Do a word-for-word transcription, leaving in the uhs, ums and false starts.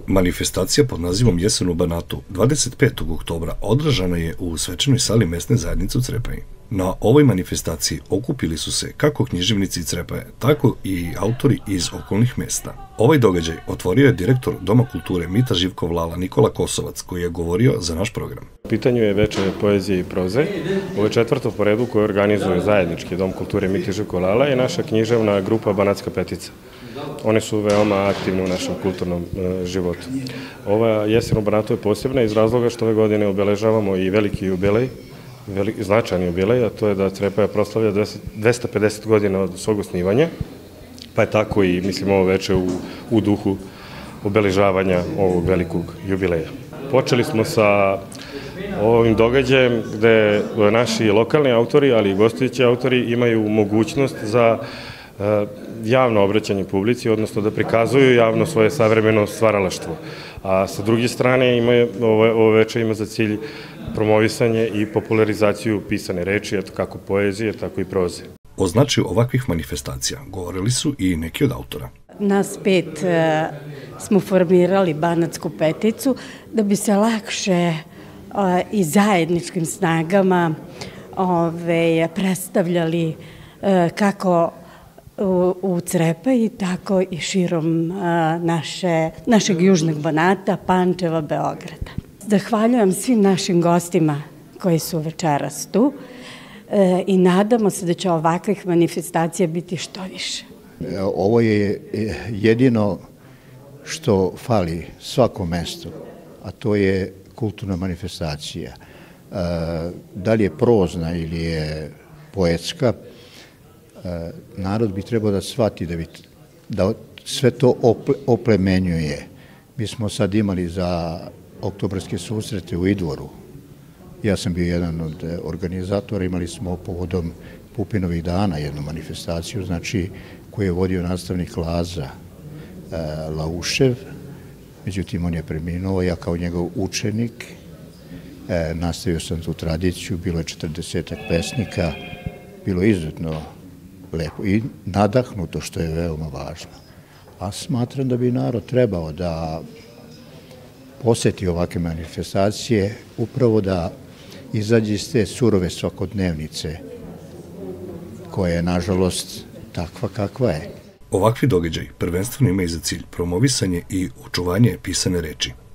Manifestacija pod nazivom Jesen u Banatu dvadeset petog oktobra održana je u svečanoj sali mesne zajednice u Crepaji. Na ovoj manifestaciji okupili su se kako književnici Crepaje, tako i autori iz okolnih mesta. Ovaj događaj otvorio je direktor Doma kulture Mita Živkov Lala Nikola Kosovac, koji je govorio za naš program. U pitanju je veče poezije i proze. Ovo je četvrto po redu koje organizuje zajednički Dom kulture Mita Živkov Lala i naša književna grupa Banatska petica. One su veoma aktivne u našem kulturnom e, životu. Ova Jesen u Banatu je posebna iz razloga što ove godine obeležavamo i veliki jubilej, veliki, značajni jubilej, a to je da Crepaja proslavlja dvesta pedeset godina od svog osnivanja, pa je tako i, mislim, ovo veče u, u duhu obeležavanja ovog velikog jubileja. Počeli smo sa ovim događajem gde naši lokalni autori, ali i gostujući autori imaju mogućnost za javno obraćanje publici, odnosno da prikazuju javno svoje savremeno stvaralaštvo. A sa druge strane, ima, ovo veče ima za cilj promovisanje i popularizaciju pisane reči, kako poezije, tako i proze. O značaju ovakvih manifestacija govorili su i neki od autora. Nas pet e, smo formirali Banatsku peticu da bi se lakše e, i zajedničkim snagama ove, predstavljali e, kako u, u Crepaji, tako i širom a, naše, našeg južnog Banata, Pančeva, Beograda. Zahvaljujem svim našim gostima koji su večeras tu e, i nadamo se da će ovakvih manifestacija biti što više. Ovo je jedino što fali svakom mestu, a to je kulturna manifestacija. E, da li je prozna ili je poetska, narod bi trebao da shvati da, bi, da sve to ople, oplemenjuje. Mi smo sad imali za oktobarske susrete u Idvoru. Ja sam bio jedan od organizatora, imali smo povodom Pupinovih dana jednu manifestaciju, znači koju je vodio nastavnik Laza e, Laušev, međutim on je preminuo, ja kao njegov učenik e, nastavio sam tu tradiciju, bilo je četrdesetak pesnika, bilo je izuzetno lepo i nadahnuto, što je veoma važno. A smatram da bi narod trebao da poseti ovakve manifestacije, upravo da izađe iz te surove svakodnevnice, koja je, nažalost, takva kakva je. Ovakvi događaj prvenstveno imaju za cilj promovisanje i očuvanje pisane reči.